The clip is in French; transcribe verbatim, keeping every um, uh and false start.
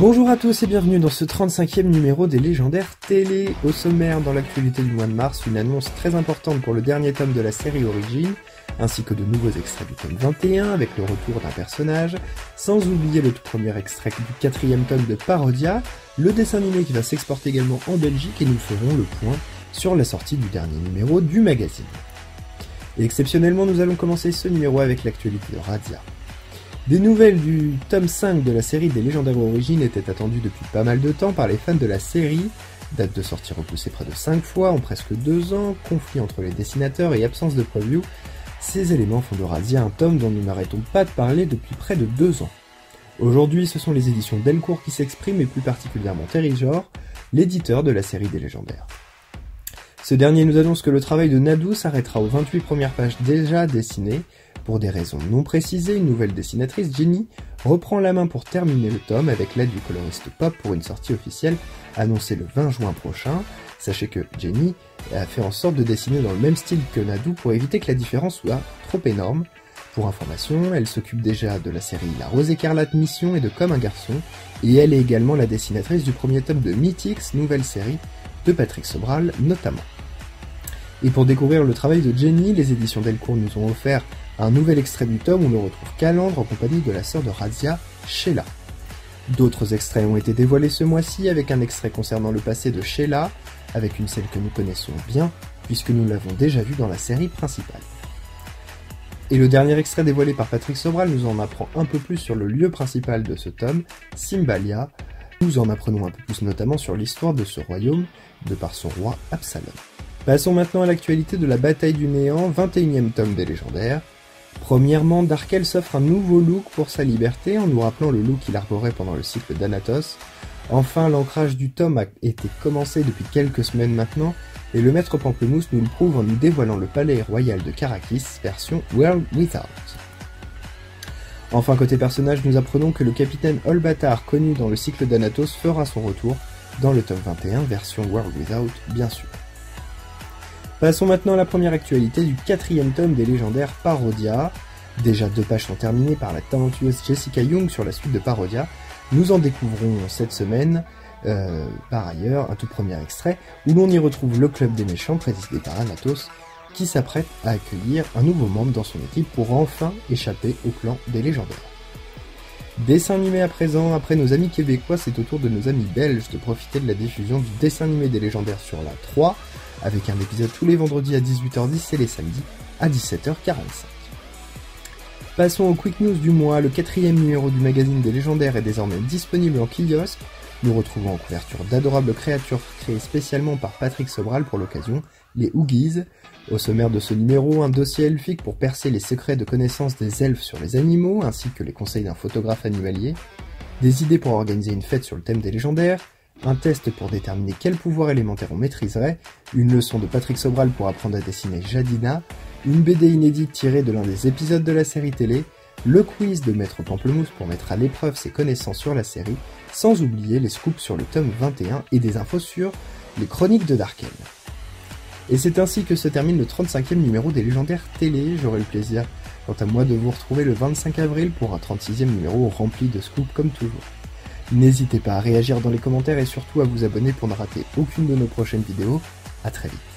Bonjour à tous et bienvenue dans ce trente-cinquième numéro des Légendaires Télé. Au sommaire, dans l'actualité du mois de mars, une annonce très importante pour le dernier tome de la série Origine, ainsi que de nouveaux extraits du tome vingt et un avec le retour d'un personnage, sans oublier le tout premier extrait du quatrième tome de Parodia, le dessin animé qui va s'exporter également en Belgique et nous ferons le point sur la sortie du dernier numéro du magazine. Et exceptionnellement, nous allons commencer ce numéro avec l'actualité de Radia. Des nouvelles du tome cinq de la série des Légendaires Origines étaient attendues depuis pas mal de temps par les fans de la série, date de sortie repoussée près de cinq fois en presque deux ans, conflit entre les dessinateurs et absence de preview, ces éléments font de Radia un tome dont nous n'arrêtons pas de parler depuis près de deux ans. Aujourd'hui, ce sont les éditions Delcourt qui s'expriment et plus particulièrement Terrigenor, l'éditeur de la série des Légendaires. Ce dernier nous annonce que le travail de Nadou s'arrêtera aux vingt-huit premières pages déjà dessinées. Pour des raisons non précisées, une nouvelle dessinatrice, Jenny, reprend la main pour terminer le tome avec l'aide du coloriste Pop pour une sortie officielle annoncée le vingt juin prochain. Sachez que Jenny a fait en sorte de dessiner dans le même style que Nadou pour éviter que la différence soit trop énorme. Pour information, elle s'occupe déjà de la série La Rose Écarlate Mission et de Comme un garçon, et elle est également la dessinatrice du premier tome de Mythix, nouvelle série de Patrick Sobral notamment. Et pour découvrir le travail de Jenny, les éditions Delcourt nous ont offert un nouvel extrait du tome où l'on retrouve Calandre en compagnie de la sœur de Radia, Sheila. D'autres extraits ont été dévoilés ce mois-ci avec un extrait concernant le passé de Sheila, avec une scène que nous connaissons bien, puisque nous l'avons déjà vue dans la série principale. Et le dernier extrait dévoilé par Patrick Sobral nous en apprend un peu plus sur le lieu principal de ce tome, Simbalia. Nous en apprenons un peu plus notamment sur l'histoire de ce royaume, de par son roi Absalom. Passons maintenant à l'actualité de la Bataille du Néant, vingt et unième tome des Légendaires. Premièrement, Darkel s'offre un nouveau look pour sa liberté en nous rappelant le look qu'il arborait pendant le cycle d'Anatos. Enfin, l'ancrage du tome a été commencé depuis quelques semaines maintenant, et le maître Pamplemousse nous le prouve en nous dévoilant le palais royal de Karakis, version World Without. Enfin, côté personnage, nous apprenons que le capitaine Olbatar, connu dans le cycle d'Anatos, fera son retour dans le tome vingt et un, version World Without, bien sûr. Passons maintenant à la première actualité du quatrième tome des Légendaires Parodia. Déjà deux pages sont terminées par la talentueuse Jessica Young sur la suite de Parodia. Nous en découvrons cette semaine, euh, par ailleurs, un tout premier extrait, où l'on y retrouve le club des méchants présidé par Anatos, qui s'apprête à accueillir un nouveau membre dans son équipe pour enfin échapper au clan des Légendaires. Dessin animé à présent, après nos amis québécois, c'est au tour de nos amis belges de profiter de la diffusion du dessin animé des Légendaires sur la trois, avec un épisode tous les vendredis à dix-huit heures dix et les samedis à dix-sept heures quarante-cinq. Passons au Quick News du mois, le quatrième numéro du magazine des Légendaires est désormais disponible en kiosque. Nous retrouvons en couverture d'adorables créatures créées spécialement par Patrick Sobral pour l'occasion, les Oogies. Au sommaire de ce numéro, un dossier elfique pour percer les secrets de connaissance des elfes sur les animaux, ainsi que les conseils d'un photographe animalier, des idées pour organiser une fête sur le thème des Légendaires, un test pour déterminer quel pouvoir élémentaire on maîtriserait, une leçon de Patrick Sobral pour apprendre à dessiner Jadina, une B D inédite tirée de l'un des épisodes de la série télé, le quiz de Maître Pamplemousse pour mettre à l'épreuve ses connaissances sur la série, sans oublier les scoops sur le tome vingt et un et des infos sur les chroniques de Darkel. Et c'est ainsi que se termine le trente-cinquième numéro des Légendaires Télé. J'aurai le plaisir, quant à moi, de vous retrouver le vingt-cinq avril pour un trente-sixième numéro rempli de scoops comme toujours. N'hésitez pas à réagir dans les commentaires et surtout à vous abonner pour ne rater aucune de nos prochaines vidéos. À très vite.